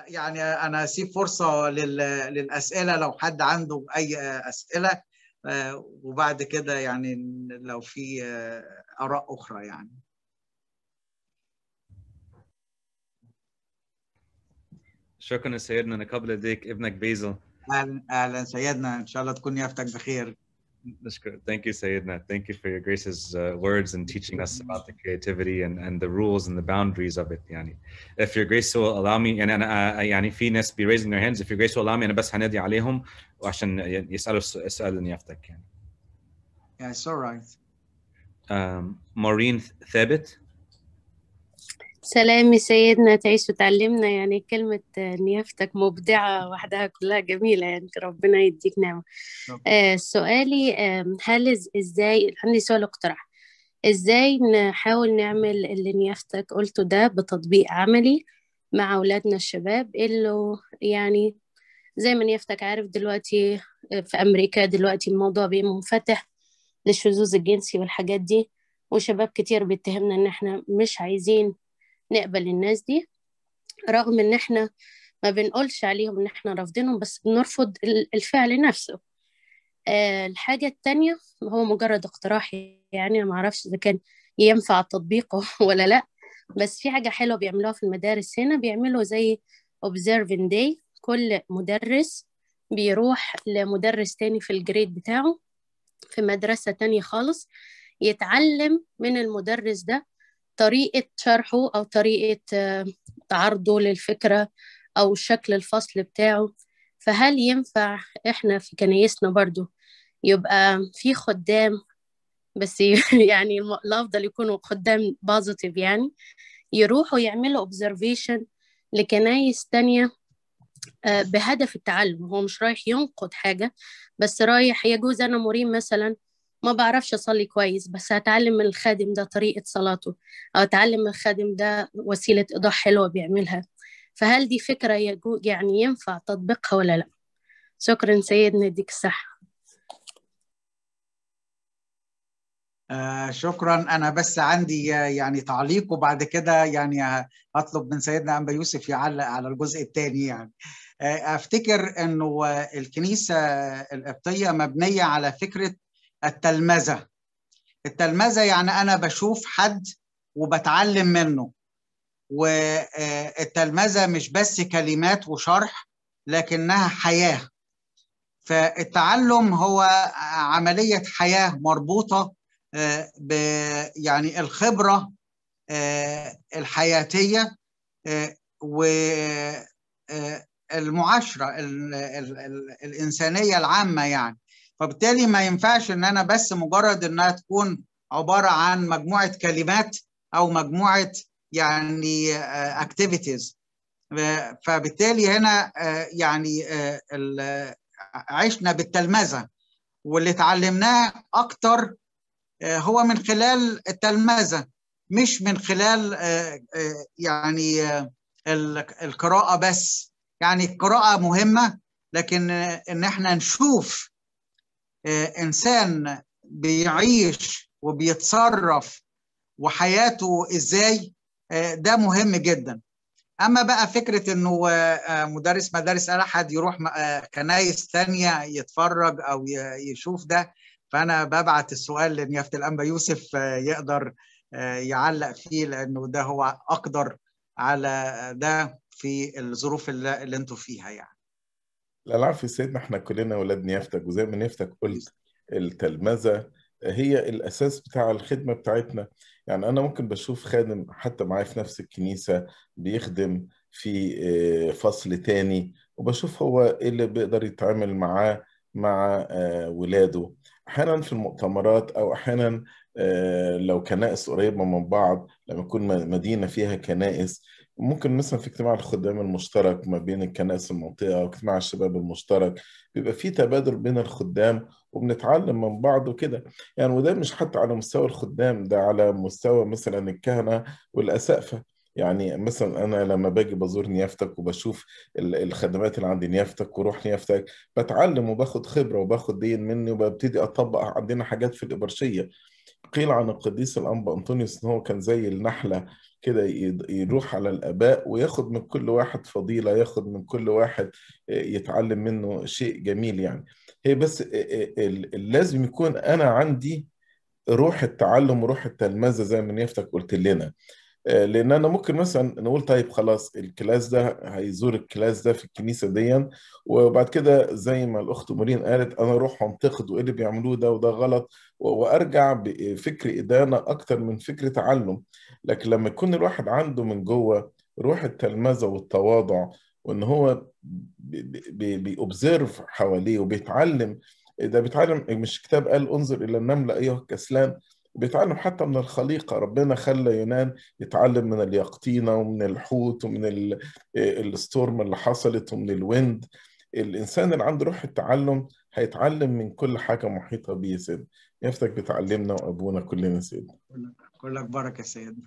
يعني أنا أسيب فرصة للأسئلة لو حد عنده أي أسئلة، وبعد كده يعني لو في آراء أخرى يعني. شكرا سيدنا، نقبل يديك ابنك بيزل. أهلا سيدنا، إن شاء الله تكون يافتك بخير. Thank you, Sayyidina. Thank you for your grace's words and teaching us about the creativity and the rules and the boundaries of it. يعني, if your grace will allow me, يعني أنا يعني في ناس be raising their hands. If your grace will allow me, أنا بس هنادي عليهم وعشان يسألوا السؤال اللي يفتك يعني. Yeah, it's all right. Maureen ثابت. سلام سيدنا، تعيش وتعلمنا. يعني كلمة نيافتك مبدعة وحدها كلها جميلة، يعني ربنا يديك نعمة. سؤالي هل إزاي، عندي سؤال اقتراح، إزاي نحاول نعمل اللي نيافتك قلته ده بتطبيق عملي مع أولادنا الشباب، اللي يعني زي ما نيافتك عارف دلوقتي في أمريكا دلوقتي الموضوع بقى منفتح للشذوذ الجنسي والحاجات دي، وشباب كتير بيتهمنا إن إحنا مش عايزين نقبل الناس دي، رغم ان احنا ما بنقولش عليهم ان احنا رافضينهم، بس بنرفض الفعل نفسه. الحاجة التانية هو مجرد اقتراح، يعني انا ما اعرفش اذا كان ينفع تطبيقه ولا لا، بس في حاجة حلوة بيعملوها في المدارس هنا، بيعملوا زي observing day، كل مدرس بيروح لمدرس تاني في الجريد بتاعه في مدرسة تانية خالص، يتعلم من المدرس ده طريقة شرحه أو طريقة تعرضه للفكرة أو شكل الفصل بتاعه. فهل ينفع إحنا في كنايسنا برضو يبقى في خدام، بس يعني الأفضل يكونوا خدام بوزيتيف، يعني يروحوا يعملوا observation لكنايس تانية بهدف التعلم؟ هو مش رايح ينقد حاجة، بس رايح، يجوز أنا مريم مثلا ما بعرفش أصلي كويس، بس هتعلم من الخادم ده طريقة صلاته، أو أتعلم من الخادم ده وسيلة إيضاح حلوة بيعملها. فهل دي فكرة يعني ينفع تطبيقها ولا لا؟ شكرا سيدنا، يديك الصحة. شكرا. أنا بس عندي يعني تعليق، وبعد كده يعني هطلب من سيدنا أنبا يوسف يعلق على الجزء الثاني. يعني أفتكر أنه الكنيسة القبطية مبنية على فكرة التلمذة. التلمذة يعني أنا بشوف حد وبتعلم منه، والتلمذة مش بس كلمات وشرح، لكنها حياة. فالتعلم هو عملية حياة مربوطة يعني الخبرة الحياتية والمعاشرة الإنسانية العامة يعني. فبالتالي ما ينفعش إن أنا بس مجرد إنها تكون عبارة عن مجموعة كلمات أو مجموعة يعني activities. فبالتالي هنا يعني عشنا بالتلمذة، واللي تعلمناه أكتر هو من خلال التلمذة، مش من خلال يعني القراءة بس. يعني القراءة مهمة، لكن إن احنا نشوف إنسان بيعيش وبيتصرف وحياته إزاي، ده مهم جدا. أما بقى فكرة إنه مدرس مدارس أحد يروح كنايس تانية يتفرج أو يشوف ده، فأنا ببعت السؤال لنيافة الأنبا يوسف يقدر يعلق فيه، لأنه ده هو أقدر على ده في الظروف اللي أنتوا فيها يعني. لا العفو سيدنا، احنا كلنا ولاد نيافتك، وزي ما نيافتك قلت التلمذة هي الأساس بتاع الخدمة بتاعتنا. يعني أنا ممكن بشوف خادم حتى معايا في نفس الكنيسة بيخدم في فصل تاني، وبشوف هو إيه اللي بيقدر يتعامل معاه مع ولاده. أحيانا في المؤتمرات، أو أحيانا لو كنائس قريبة من بعض، لما يكون مدينة فيها كنائس، ممكن مثلا في اجتماع الخدام المشترك ما بين الكنائس المنطقة أو اجتماع الشباب المشترك، بيبقى في تبادل بين الخدام وبنتعلم من بعض وكده. يعني وده مش حتى على مستوى الخدام، ده على مستوى مثلا الكهنة والأسقفة. يعني مثلا أنا لما باجي بزور نيافتك وبشوف الخدمات اللي عند نيافتك وروح نيافتك، بتعلم وباخد خبرة وباخد دين مني، وببتدي أطبق عندنا حاجات في الإبرشية. قيل عن القديس الأنبا أنطونيوس إن هو كان زي النحلة كده، يروح على الآباء وياخد من كل واحد فضيلة، ياخد من كل واحد يتعلم منه شيء جميل يعني. هي بس لازم يكون أنا عندي روح التعلم وروح التلمذة زي ما نيافتك قلت لنا. لان انا ممكن مثلا نقول طيب خلاص الكلاس ده هيزور الكلاس ده في الكنيسه دي، وبعد كده زي ما الاخت مورين قالت انا اروح انتقد وايه اللي بيعملوه ده وده غلط، وارجع بفكر ادانه اكتر من فكر تعلم. لكن لما يكون الواحد عنده من جوه روح التلمذه والتواضع، وان هو بيobserve حواليه وبيتعلم، ده بيتعلم. مش كتاب قال انظر الى النمل ايها الكسلان؟ بيتعلم حتى من الخليقة. ربنا خلى يونان يتعلم من اليقطينة ومن الحوت ومن الستورم اللي حصلت ومن الويند. الإنسان اللي عنده روح التعلم هيتعلم من كل حاجة محيطة بيه يا سيدنا. يفتك بتعلمنا وأبونا كلنا سيدنا. كلك بركة يا سيدنا.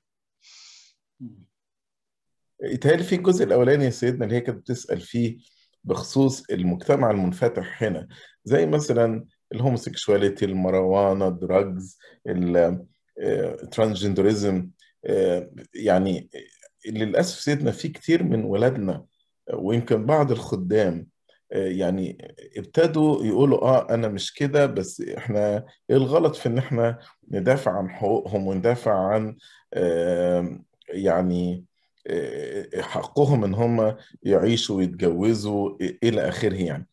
يتهيألي في الجزء الأولاني يا سيدنا اللي هي كانت بتسأل فيه بخصوص المجتمع المنفتح هنا، زي مثلا الهوموسيكشواليتي، المروانة، الدراجز، الترانسجندرزم. يعني للأسف سيدنا في كتير من ولادنا ويمكن بعض الخدام يعني ابتدوا يقولوا أنا مش كده، بس إحنا إيه الغلط في إن إحنا ندافع عن حقوقهم وندافع عن يعني حقهم ان هم يعيشوا ويتجوزوا الى اخره يعني.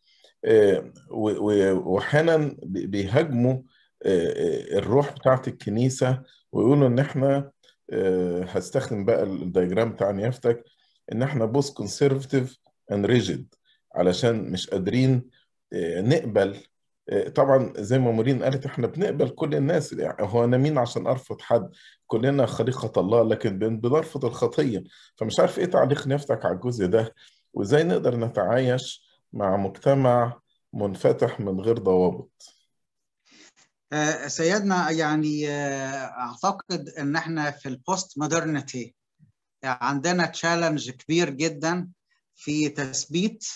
واحيانا بيهاجموا الروح بتاعت الكنيسه، ويقولوا ان احنا هستخدم بقى الدياجرام بتاع نيافتك، ان احنا بوث كونسرفتيف اند ريجيد، علشان مش قادرين نقبل. طبعا زي ما مورين قالت احنا بنقبل كل الناس، يعني هو انا مين عشان ارفض حد؟ كلنا خليقة الله، لكن بنرفض الخطية. فمش عارف ايه تعليق نيافتك على الجزء ده، وازاي نقدر نتعايش مع مجتمع منفتح من غير ضوابط. سيدنا يعني اعتقد ان احنا في البوست مودرنتي عندنا تشالنج كبير جدا في تثبيت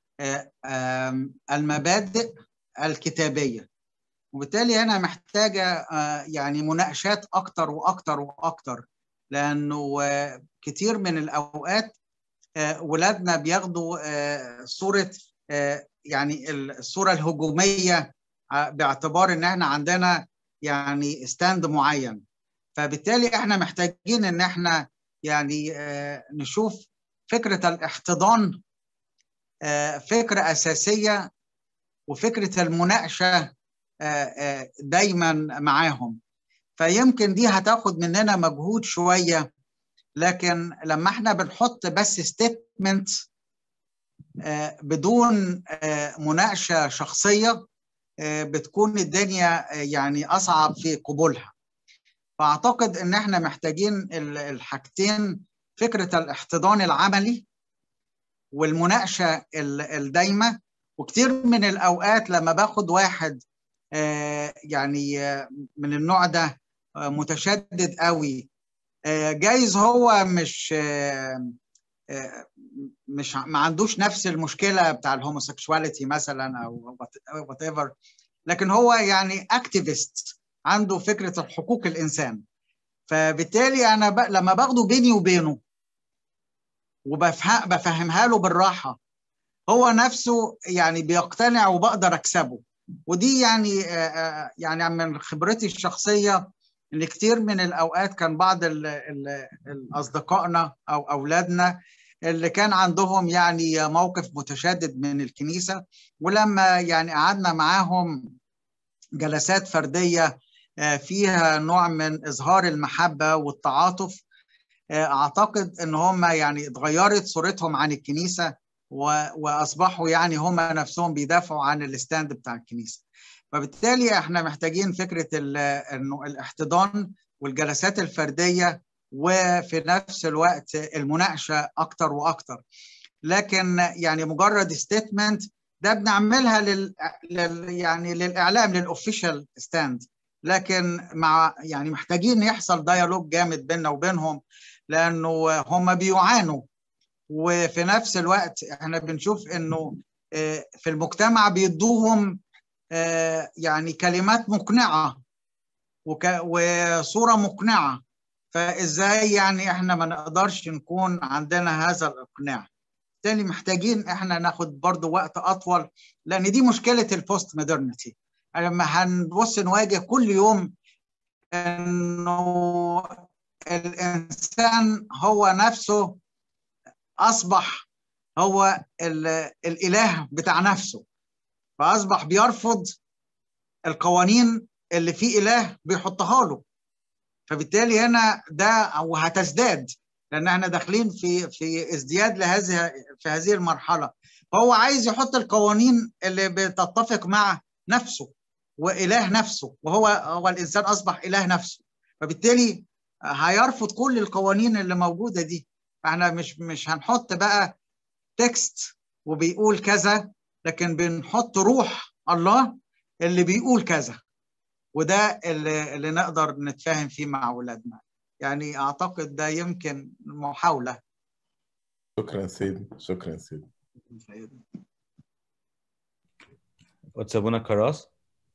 المبادئ الكتابية، وبالتالي هنا محتاجة يعني مناقشات أكتر وأكتر وأكتر، لأنه كتير من الأوقات ولادنا بياخدوا صورة يعني الصورة الهجومية باعتبار إن احنا عندنا يعني ستاند معين. فبالتالي احنا محتاجين إن احنا يعني نشوف فكرة الاحتضان فكرة أساسية، وفكرة المناقشة دايما معاهم. فيمكن دي هتاخد مننا مجهود شوية، لكن لما احنا بنحط بس ستيتمنت بدون مناقشة شخصية بتكون الدنيا يعني أصعب في قبولها. فأعتقد إن احنا محتاجين الحاجتين، فكرة الاحتضان العملي والمناقشة الدايمة. وكتير من الأوقات لما باخد واحد يعني من النوع ده متشدد قوي، جايز هو مش ما عندوش نفس المشكلة بتاع الهوموسيكشواليتي مثلا أو وات ايفر، لكن هو يعني اكتيفيست عنده فكرة الحقوق الإنسان. فبالتالي أنا لما باخده بيني وبينه وبفهمها له بالراحة، هو نفسه يعني بيقتنع وبقدر أكسبه. ودي يعني من خبرتي الشخصية إن كتير من الأوقات كان بعض أصدقائنا أو أولادنا اللي كان عندهم يعني موقف متشدد من الكنيسة، ولما يعني قعدنا معاهم جلسات فردية فيها نوع من إظهار المحبة والتعاطف، أعتقد إن هم يعني اتغيرت صورتهم عن الكنيسة، وأصبحوا يعني هم نفسهم بيدافعوا عن الستاند بتاع الكنيسة. فبالتالي احنا محتاجين فكرة إنه الاحتضان والجلسات الفردية، وفي نفس الوقت المناقشة أكتر وأكتر. لكن يعني مجرد ستيتمنت ده بنعملها يعني للإعلام، للأوفيشال ستاند، لكن مع يعني محتاجين يحصل ديالوج جامد بيننا وبينهم، لأنه هم بيعانوا. وفي نفس الوقت احنا بنشوف انه في المجتمع بيدوهم يعني كلمات مقنعة وصورة مقنعة. فإزاي يعني إحنا ما نقدرش نكون عندنا هذا الإقناع؟ بالتالي محتاجين إحنا ناخد برضو وقت أطول، لأن دي مشكلة البوست مودرنتي. لما هنبص نواجه كل يوم إنه الإنسان هو نفسه أصبح هو الإله بتاع نفسه، فأصبح بيرفض القوانين اللي فيه إله بيحطها له. فبالتالي هنا ده وهتزداد، لأن احنا داخلين في ازدياد في هذه المرحلة. فهو عايز يحط القوانين اللي بتتفق مع نفسه وإله نفسه، وهو الإنسان أصبح إله نفسه. فبالتالي هيرفض كل القوانين اللي موجودة دي. فاحنا مش هنحط بقى تكست وبيقول كذا، لكن بنحط روح الله اللي بيقول كذا، وده اللي نقدر نتفاهم فيه مع أولادنا. يعني أعتقد ده يمكن محاولة. شكرا سيدي، شكرا سيدي. وتسابونا كراس.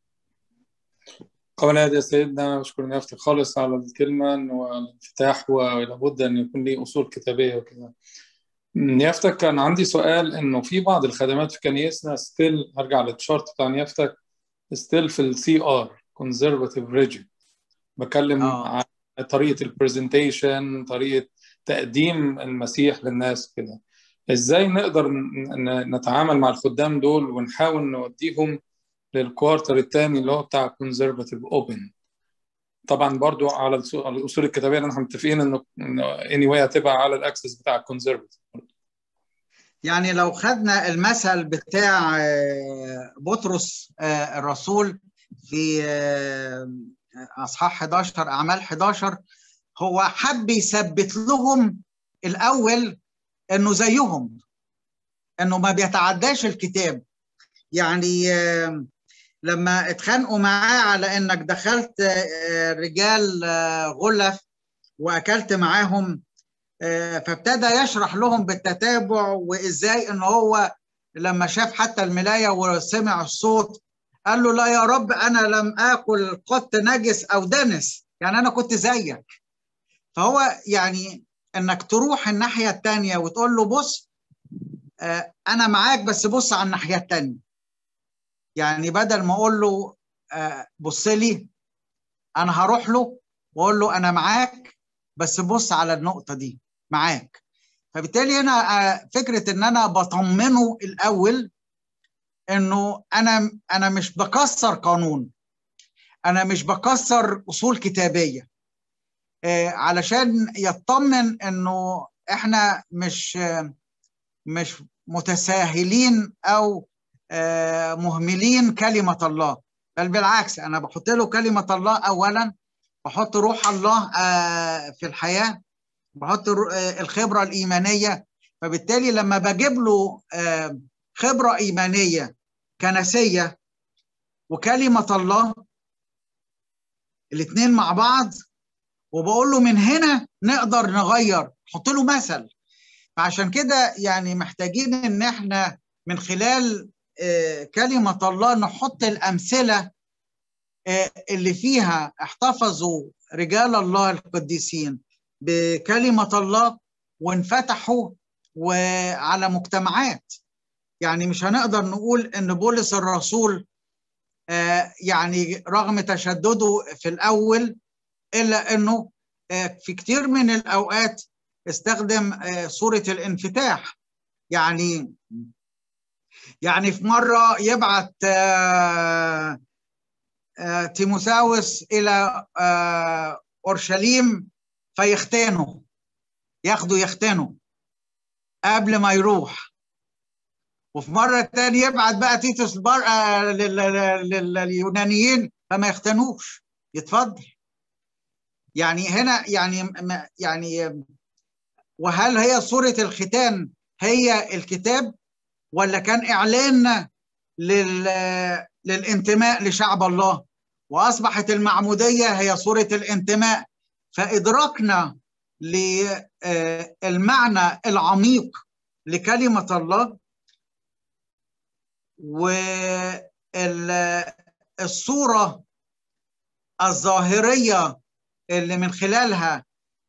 أولا يا سيدنا أنا بشكر نيافتك خالص على الكلمة والانفتاح، ولابد أن يكون لي أصول كتابية وكذا. نيافتك كان عندي سؤال، إنه في بعض الخدمات في كنيسنا ستيل، هرجع للشارت بتاع نيافتك، ستيل في السي ار كونزرفاتيف ريجيم. بكلم عن طريقة البرزنتيشن، طريقة تقديم المسيح للناس كده. إزاي نقدر نتعامل مع الخدام دول ونحاول نوديهم للكوارتر الثاني اللي هو بتاع كونزرفاتيف اوبن؟ طبعا برضو على الاصول الكتابيه اللي احنا متفقين انه anyway هتبقى على الاكسس بتاع الكونزرفاتيف. يعني لو خدنا المثل بتاع بطرس الرسول في اصحاح 11 اعمال 11، هو حب يثبت لهم الاول انه زيهم، انه ما بيتعداش الكتاب. يعني لما اتخانقوا معاه على انك دخلت رجال غلف واكلت معاهم، فابتدى يشرح لهم بالتتابع، وازاي ان هو لما شاف حتى الملاية وسمع الصوت قال له لا يا رب انا لم اكل قط نجس او دنس، يعني انا كنت زيك. فهو يعني انك تروح الناحية التانية وتقول له بص انا معاك بس بص على الناحية التانية. يعني بدل ما اقول له بص لي، انا هروح له واقول له انا معاك بس بص على النقطة دي معاك. فبالتالي هنا فكرة ان انا بطمنه الاول انه انا مش بكسر قانون، انا مش بكسر اصول كتابية، علشان يطمن انه احنا مش متساهلين او مهملين كلمة الله، بل بالعكس انا بحط له كلمة الله اولا، بحط روح الله في الحياة، بحط الخبرة الإيمانية. فبالتالي لما بجيب له خبرة إيمانية كنسية وكلمة الله الاثنين مع بعض، وبقول له من هنا نقدر نغير، حط له مثل. فعشان كده يعني محتاجين ان احنا من خلال كلمة الله نحط الأمثلة اللي فيها احتفظوا رجال الله القديسين بكلمة الله وانفتحوا وعلى مجتمعات. يعني مش هنقدر نقول ان بولس الرسول يعني رغم تشدده في الأول إلا أنه في كتير من الأوقات استخدم صورة الانفتاح. يعني في مرة يبعت تيموثاوس إلى أورشليم فيختانه، يختانه قبل ما يروح. وفي مرة تانية يبعت بقى تيتوس لليونانيين فما يختنوش، يتفضل. يعني هنا يعني وهل هي صورة الختان هي الكتاب، ولا كان إعلان للانتماء لشعب الله، وأصبحت المعمودية هي صورة الانتماء؟ فإدراكنا للمعنى العميق لكلمة الله والصورة الظاهرية اللي من خلالها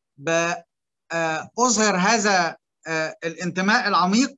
أظهر هذا الانتماء العميق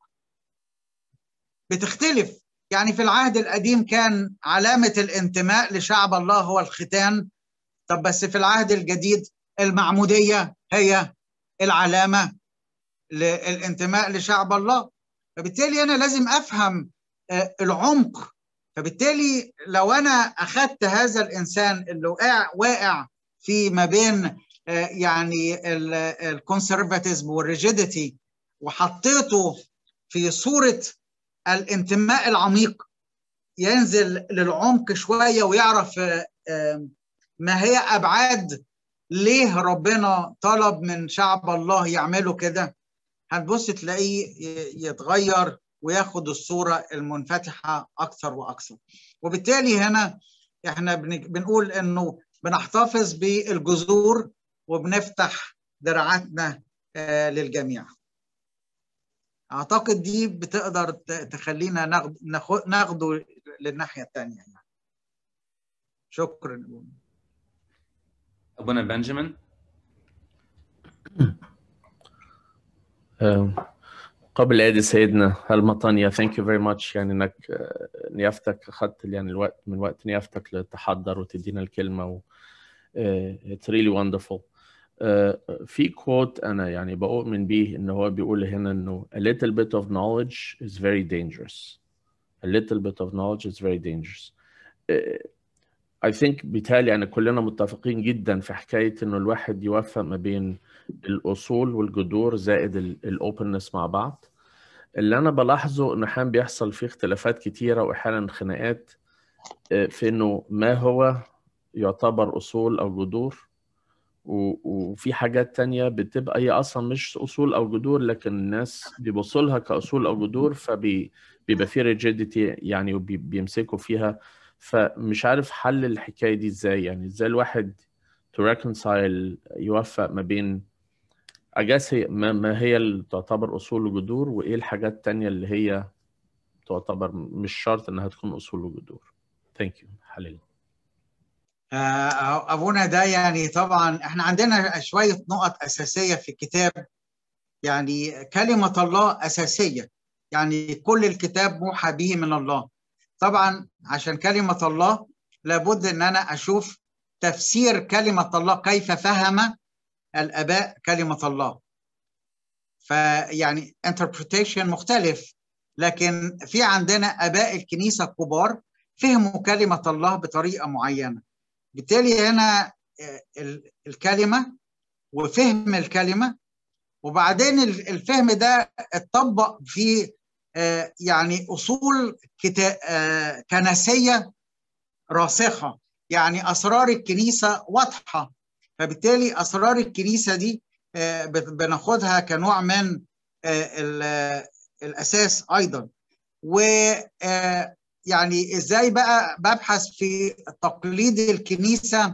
بتختلف. يعني في العهد القديم كان علامة الانتماء لشعب الله هو الختان، طب بس في العهد الجديد المعمودية هي العلامة للانتماء لشعب الله. فبالتالي أنا لازم أفهم العمق. فبالتالي لو أنا أخذت هذا الإنسان اللي واقع في ما بين يعني الكونسرفاتيزم والريجيديتي وحطيته في صورة الانتماء العميق، ينزل للعمق شوية ويعرف ما هي أبعاد ليه ربنا طلب من شعب الله يعملوا كده، هتبص تلاقيه يتغير وياخد الصورة المنفتحة أكثر وأكثر. وبالتالي هنا احنا بنقول إنه بنحتفظ بالجذور وبنفتح دراعاتنا للجميع. أعتقد دي بتقدر تخلينا ناخده للناحية الثانية يعني. شكرا. أبونا بنجامين. قبل عيد سيدنا المطانية thank you very much يعني انك نيافتك اخذت يعني الوقت من وقت نيافتك لتحضر وتدينا الكلمة و it's really wonderful. في كوت انا يعني بؤمن بيه ان هو بيقول هنا انه a little bit of knowledge is very dangerous. A little bit of knowledge is very dangerous. I think بالتالي يعني كلنا متفقين جدا في حكاية انه الواحد يوفق ما بين الاصول والجذور زائد الاوبنس مع بعض. اللي انا بلاحظه انه احيانا بيحصل فيه اختلافات كتيرة واحيانا خناقات في انه ما هو يعتبر اصول او جذور، وفي حاجات تانية بتبقى هي اصلا مش اصول او جذور لكن الناس بيبصوا لها كاصول او جذور، فبيبقى في ريجيديتي يعني وبيمسكوا فيها. فمش عارف حل الحكاية دي ازاي، يعني ازاي الواحد to reconcile يوفق ما بين أجاس هي ما هي اللي تعتبر أصول وجذور وإيه الحاجات التانية اللي هي تعتبر مش شرط إنها تكون أصول وجذور. Thank you. حليل. أبونا ده يعني طبعا احنا عندنا شوية نقط أساسية في الكتاب. يعني كلمة الله أساسية، يعني كل الكتاب موحى به من الله. طبعا عشان كلمة الله لابد ان انا اشوف تفسير كلمة الله، كيف فهم الآباء كلمة الله. فيعني interpretation مختلف، لكن في عندنا آباء الكنيسة الكبار فهموا كلمة الله بطريقة معينة. بالتالي هنا الكلمة وفهم الكلمة، وبعدين الفهم ده اتطبق في يعني أصول كنسية راسخة، يعني أسرار الكنيسة واضحة. فبالتالي أسرار الكنيسة دي بناخدها كنوع من الأساس أيضا. ويعني إزاي بقى ببحث في تقليد الكنيسة،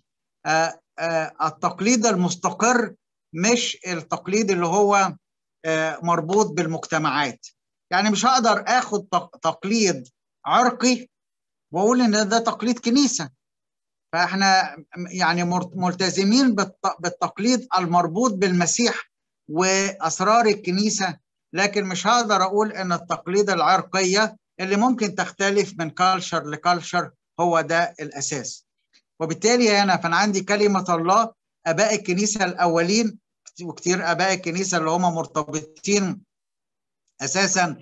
التقليد المستقر مش التقليد اللي هو مربوط بالمجتمعات. يعني مش هقدر اخد تقليد عرقي واقول ان ده تقليد كنيسه. فاحنا يعني ملتزمين بالتقليد المربوط بالمسيح واسرار الكنيسه، لكن مش هقدر اقول ان التقليد العرقيه اللي ممكن تختلف من كالشر لكالشر هو ده الاساس. وبالتالي فانا عندي كلمه الله، اباء الكنيسه الاولين وكتير اباء الكنيسه اللي هم مرتبطين اساسا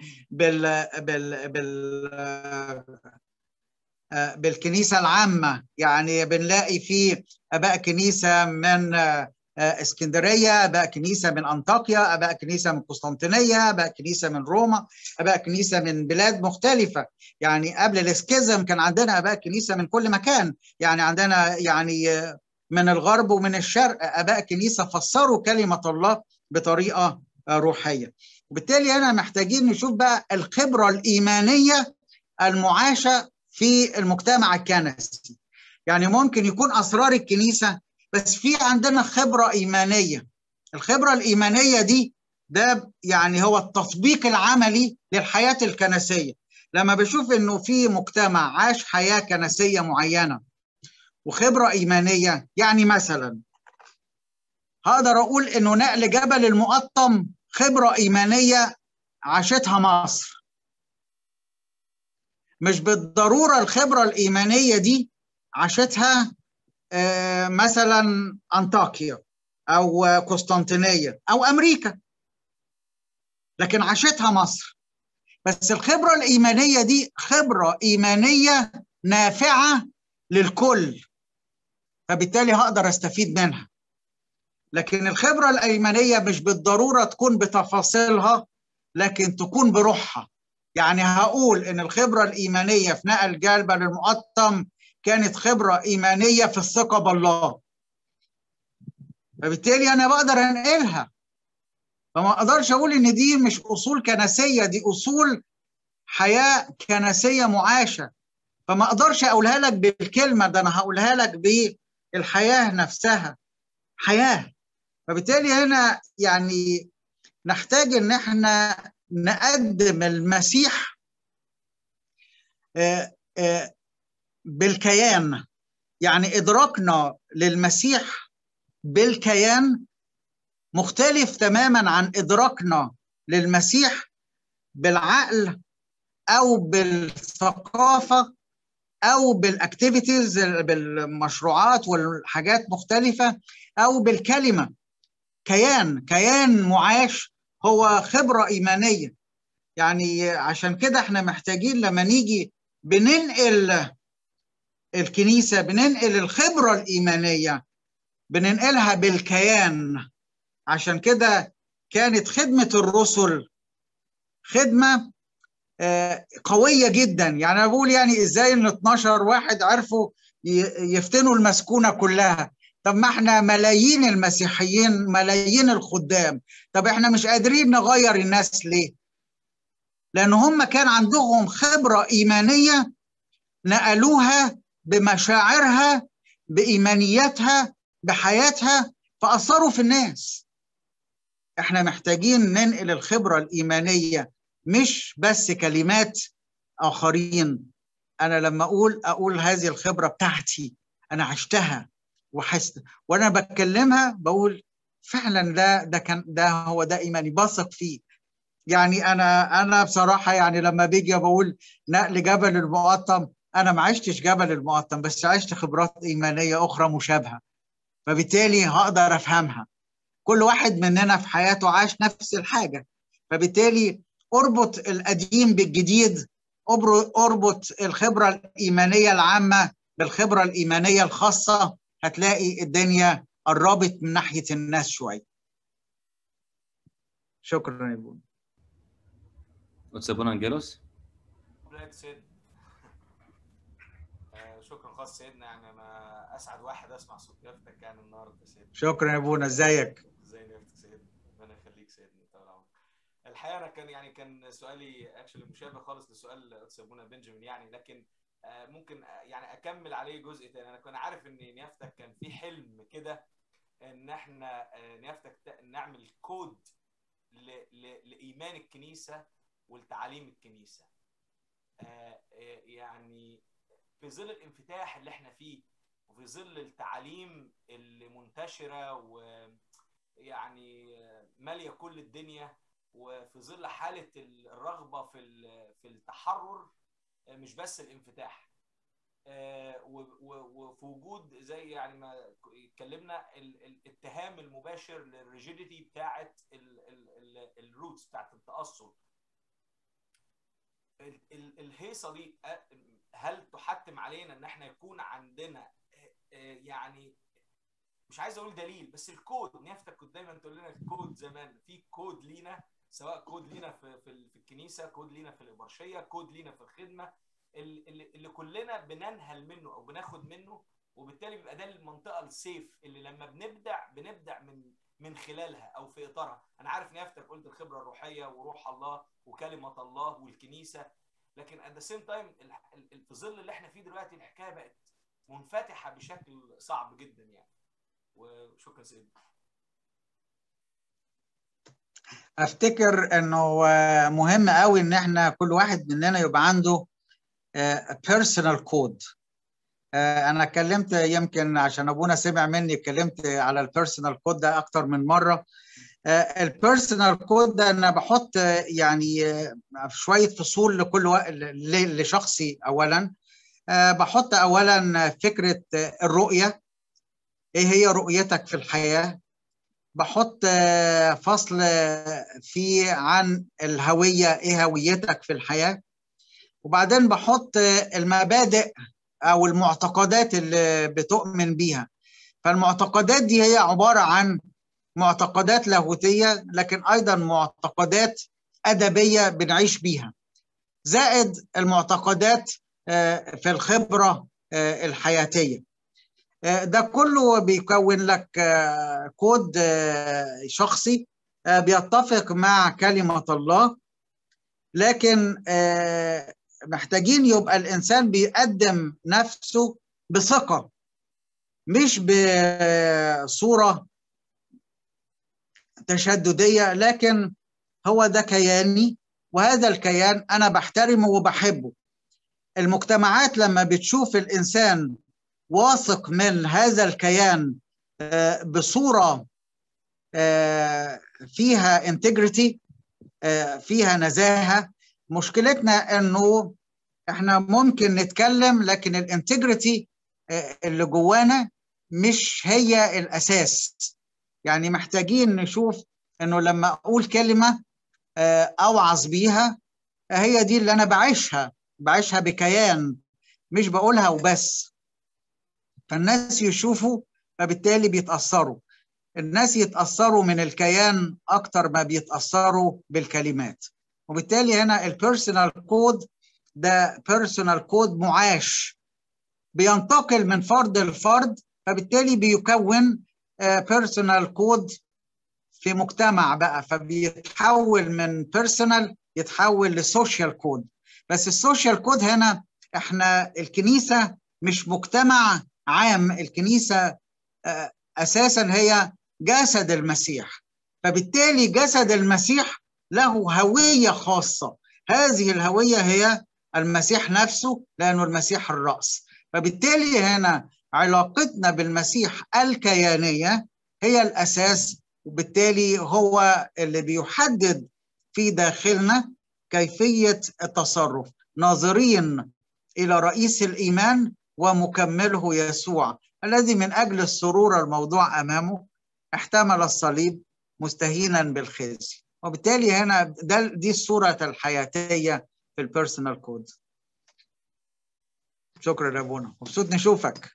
بالكنيسه العامه. يعني بنلاقي في اباء كنيسه من اسكندريه، اباء كنيسه من انطاكيا، اباء كنيسه من قسطنطينيه، اباء كنيسه من روما، اباء كنيسه من بلاد مختلفه. يعني قبل الاسكيزم كان عندنا اباء كنيسه من كل مكان، يعني عندنا يعني من الغرب ومن الشرق اباء كنيسه فسروا كلمه الله بطريقه روحيه. وبالتالي هنا محتاجين نشوف بقى الخبره الايمانيه المعاشه في المجتمع الكنسي. يعني ممكن يكون اسرار الكنيسه بس في عندنا خبره ايمانيه. الخبره الايمانيه دي ده يعني هو التطبيق العملي للحياه الكنسيه. لما بشوف انه في مجتمع عاش حياه كنسيه معينه وخبرة إيمانية. يعني مثلا هقدر أقول إنه نقل جبل المقطم خبرة إيمانية عاشتها مصر. مش بالضرورة الخبرة الإيمانية دي عاشتها مثلا أنطاكيا أو قسطنطينية أو أمريكا، لكن عاشتها مصر. بس الخبرة الإيمانية دي خبرة إيمانية نافعة للكل، فبالتالي هقدر أستفيد منها. لكن الخبرة الإيمانية مش بالضرورة تكون بتفاصيلها، لكن تكون بروحها. يعني هقول إن الخبرة الإيمانية في نقل جبل المقطم كانت خبرة إيمانية في الثقة بالله، فبالتالي أنا بقدر أنقلها. فما أقدرش أقول إن دي مش أصول كنسية، دي أصول حياة كنسية معاشة. فما أقدرش أقولها لك بالكلمة، ده أنا هقولها لك بالحياة نفسها، حياة. فبالتالي هنا يعني نحتاج إن احنا نقدم المسيح بالكيان. يعني إدراكنا للمسيح بالكيان مختلف تماما عن إدراكنا للمسيح بالعقل أو بالثقافة أو بالأكتيفيتيز، بالمشروعات والحاجات مختلفة، أو بالكلمة. كيان معاش هو خبرة إيمانية. يعني عشان كده احنا محتاجين لما نيجي بننقل الكنيسة، بننقل الخبرة الإيمانية، بننقلها بالكيان. عشان كده كانت خدمة الرسل خدمة قوية جدا. يعني أنا بقول يعني إزاي إن 12 واحد عرفوا يفتنوا المسكونة كلها؟ طب ما احنا ملايين المسيحيين، ملايين الخدام، طب احنا مش قادرين نغير الناس ليه؟ لأن هم كان عندهم خبرة إيمانية نقلوها بمشاعرها، بإيمانياتها، بحياتها، فأثروا في الناس. احنا محتاجين ننقل الخبرة الإيمانية، مش بس كلمات آخرين. أنا لما أقول هذه الخبرة بتاعتي، أنا عشتها وحست، وأنا بتكلمها بقول فعلا ده هو ده إيماني، بثق فيه. يعني أنا بصراحة يعني لما بيجي بقول نقل جبل المقطم، أنا ما عشتش جبل المقطم، بس عشت خبرات إيمانية أخرى مشابهة، فبالتالي هقدر أفهمها. كل واحد مننا في حياته عاش نفس الحاجة، فبالتالي اربط القديم بالجديد، اربط الخبرة الإيمانية العامة بالخبرة الإيمانية الخاصة، هتلاقي الدنيا قربت من ناحية الناس شوية. شكرا يا ابونا. ابونا انجيلوس. شكرا خاص سيدنا، يعني انا اسعد واحد اسمع صوت نيافتك يعني النهارده سيدنا. شكرا يا ابونا. ازيك؟ ازاي نيافتك سيدنا؟ ربنا يخليك سيدنا. طبعا الحقيقه انا كان سؤالي اكشلي مشابه خالص لسؤال ابونا بنجامين يعني، لكن ممكن يعني اكمل عليه جزء تاني. انا كنت عارف ان نيافتك كان في حلم كده ان احنا نيافتك نعمل كود لايمان الكنيسه ولتعاليم الكنيسه. يعني في ظل الانفتاح اللي احنا فيه، وفي ظل التعاليم اللي منتشرة ويعني مالية كل الدنيا، وفي ظل حالة الرغبة في التحرر، مش بس الانفتاح، وفي وجود زي يعني ما اتكلمنا الاتهام المباشر للريجيديتي بتاعة الروتس بتاعة التأصل. الهيصة دي هل تحتم علينا ان احنا يكون عندنا يعني مش عايز اقول دليل، بس الكود؟ نيافتك كنت دايما تقول لنا الكود زمان، في كود لينا، سواء كود لينا في الكنيسه، كود لينا في الابرشيه، كود لينا في الخدمه، اللي كلنا بننهل منه او بناخد منه، وبالتالي بيبقى ده المنطقه السيف اللي لما بنبدع من خلالها او في اطارها. انا عارف نيافتك قلت الخبره الروحيه وروح الله وكلمه الله والكنيسه، لكن at the same time في ظل اللي احنا فيه دلوقتي الحكايه بقت منفتحه بشكل صعب جدا يعني. وشكرا سيدي. افتكر انه مهم قوي ان احنا كل واحد مننا يبقى عنده بيرسونال كود. انا اتكلمت يمكن عشان ابونا سمع مني، اتكلمت على البيرسونال كود ده اكتر من مره. البيرسونال كود ده انا بحط يعني شويه فصول لكل لشخصي. اولا بحط اولا فكره الرؤيه، ايه هي رؤيتك في الحياه. بحط فصل عن الهويه، ايه هويتك في الحياه. وبعدين بحط المبادئ او المعتقدات اللي بتؤمن بيها. فالمعتقدات دي هي عباره عن معتقدات لاهوتيه، لكن ايضا معتقدات ادبيه بنعيش بيها، زائد المعتقدات في الخبره الحياتيه. ده كله بيكون لك كود شخصي بيتفق مع كلمه الله. لكن محتاجين يبقى الإنسان بيقدم نفسه بثقة، مش بصورة تشددية، لكن هو ده كياني، وهذا الكيان أنا بحترمه وبحبه. المجتمعات لما بتشوف الإنسان واثق من هذا الكيان بصورة فيها integrity، فيها نزاهة. مشكلتنا انه احنا ممكن نتكلم، لكن الانتجريتي اللي جوانا مش هي الاساس. يعني محتاجين نشوف انه لما اقول كلمة اوعظ بيها، هي دي اللي انا بعيشها بكيان، مش بقولها وبس. فالناس يشوفوا، فبالتالي بيتأثروا. الناس يتأثروا من الكيان أكتر ما بيتأثروا بالكلمات. وبالتالي هنا البيرسونال كود ده بيرسونال كود معاش، بينتقل من فرد لفرد، فبالتالي بيكون بيرسونال كود في مجتمع بقى، فبيتحول من بيرسونال يتحول لسوشيال كود. بس السوشيال كود هنا احنا الكنيسة مش مجتمع عام، الكنيسة أساسا هي جسد المسيح، فبالتالي جسد المسيح له هوية خاصة. هذه الهوية هي المسيح نفسه، لأنه المسيح الرأس. فبالتالي هنا علاقتنا بالمسيح الكيانية هي الأساس، وبالتالي هو اللي بيحدد في داخلنا كيفية التصرف، ناظرين إلى رئيس الإيمان ومكمله يسوع، الذي من أجل السرور الموضوع أمامه احتمل الصليب مستهينا بالخزي. وبالتالي هنا دي الصورة الحياتية في البيرسونال كود. شكرا يا ابونا، مبسوط نشوفك.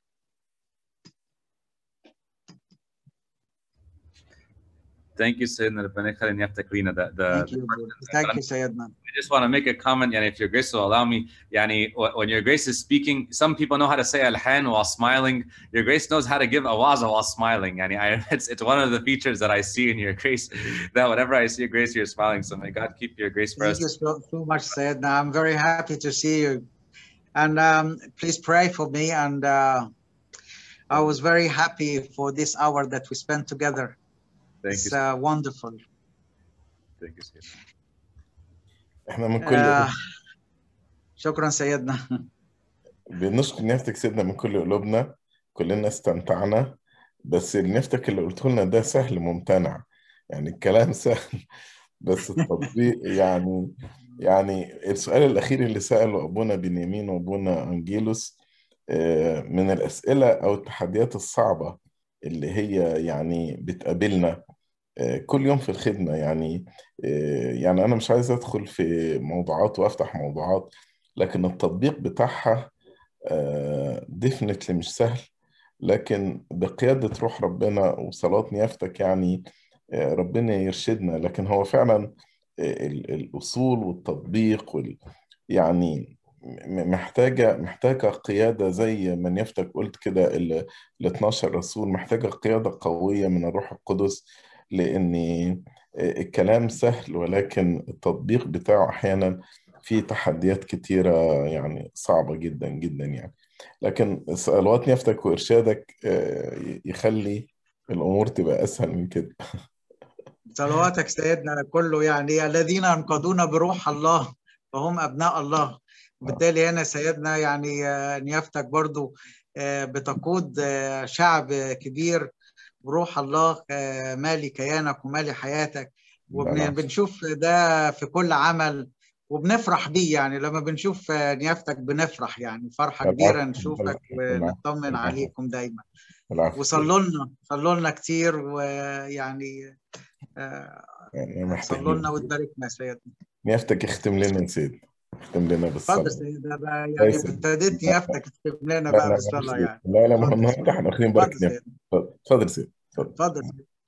Thank you, Sayyidina. ربنا يخلي نيافتك لينا. Thank you, Sayyidina. I just want to make a comment, yani, if your grace will allow me. Yani, when your grace is speaking, some people know how to say alhan while smiling. Your grace knows how to give awaza while smiling. Yani, it's one of the features that I see in your grace, that whenever I see your grace, you're smiling. So may God keep your grace for us. Thank you so much, Sayyidina. I'm very happy to see you. And please pray for me. And I was very happy for this hour that we spent together. Thank it's you. Wonderful. Thank you, Sayyidina. احنا من كل شكرا سيدنا. بنشكر نيافتك سيدنا من كل قلوبنا، كلنا استمتعنا. بس نيافتك اللي قلته لنا ده سهل ممتنع، يعني الكلام سهل بس التطبيق يعني السؤال الأخير اللي سأله أبونا بنيامين وأبونا أنجيلوس من الأسئلة أو التحديات الصعبة اللي هي يعني بتقابلنا كل يوم في الخدمة. يعني أنا مش عايز أدخل في موضوعات وأفتح موضوعات، لكن التطبيق بتاعها ديفنتلي مش سهل. لكن بقيادة روح ربنا وصلاة نيافتك يعني ربنا يرشدنا. لكن هو فعلا الأصول والتطبيق يعني محتاجة قيادة، زي ما نيافتك قلت كده ال 12 رسول، محتاجة قيادة قوية من الروح القدس. لأن الكلام سهل، ولكن التطبيق بتاعه أحيانا فيه تحديات كتيرة يعني صعبة جدا جدا يعني. لكن صلوات نيافتك وإرشادك يخلي الأمور تبقى أسهل من كده. صلواتك سيدنا كله، يعني الذين ينقضون بروح الله فهم أبناء الله. وبالتالي هنا سيدنا يعني نيافتك برضو بتقود شعب كبير بروح الله، مالي كيانك ومالي حياتك. وبنشوف ده في كل عمل وبنفرح بيه، يعني لما بنشوف نيافتك بنفرح، يعني فرحة كبيرة نشوفك ونطمن عليكم دايما. وصلوا لنا كتير، ويعني صلوا لنا وتباركنا يا سيدنا. نيافتك اختم لنا يا سيدي، اختم لنا بالصلاة. اتفضل سيدنا بقى، يعني ابتديت نيافتك تختم لنا بقى بالصلاة يعني. لا ما النهارده احنا واخدين بركة نيافتك. اتفضل سيدي. اتفضل.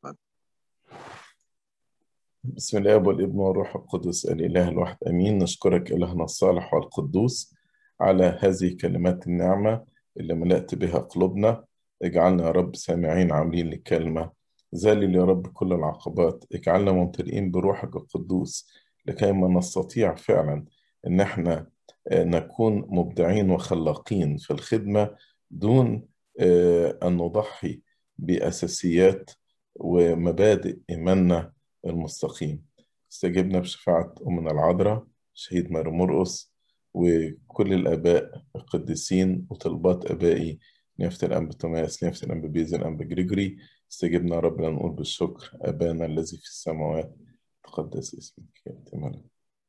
بسم الله والابن والروح القدس الإله الواحد آمين. نشكرك إلهنا الصالح والقدوس على هذه كلمات النعمة اللي ملأت بها قلوبنا. اجعلنا يا رب سامعين عاملين للكلمة، ذلل يا رب كل العقبات. اجعلنا ممتلئين بروحك القدوس لكي ما نستطيع فعلا إن احنا نكون مبدعين وخلاقين في الخدمة دون أن نضحي بأساسيات ومبادئ إيماننا المستقيم. استجبنا بشفاعة أمنا العذراء شهيد ماري مرقس وكل الآباء القديسين وطلبات آبائي نيافة الأنبا توماس، نيافة الأنبا بيزن، الأنبا جريجوري. استجبنا ربنا نقول بالشكر: أبانا الذي في السماوات تقدس اسمك، يأتي ملكك.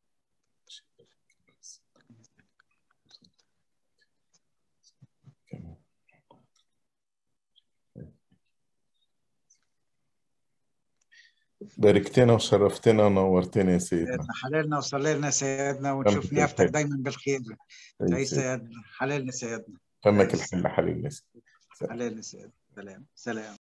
باركتنا وشرفتنا ونورتنا يا سيدنا. حللنا وصلينا سيدنا، ونشوف نيافتك دايما بالخير. تعيش سيدنا. حللنا سيدنا. فمك الحل حللنا. حللنا سيدنا. سلام.